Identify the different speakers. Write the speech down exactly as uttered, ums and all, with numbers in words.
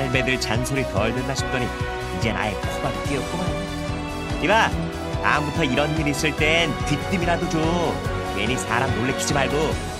Speaker 1: 할매들 잔소리 덜 듣나 싶더니 이젠 아예 코가 뛰었구만. 이봐, 다음부터 이런 일 있을 땐 귀뜸이라도 줘. 괜히 사람 놀래키지 말고